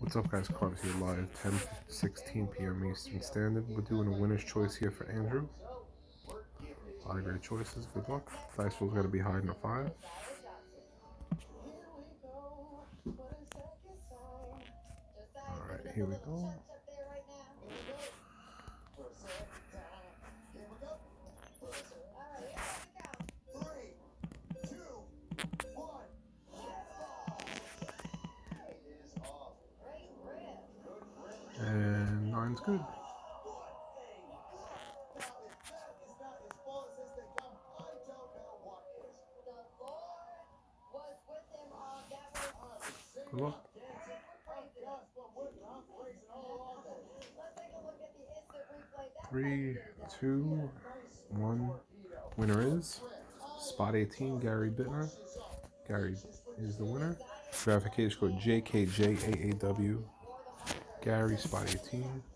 What's up, guys? Carves here live, 10:16 p.m. Eastern Standard. We're doing a winner's choice here for Andrew. A lot of great choices. Good luck. Dice roll's got to be high in a 5. Alright, here we go. And 9's good. Good luck. 3, 2, 1. Winner is spot 18, Gary Bittner. Gary is the winner. Verification code JKJAAW. Gary, spot 18.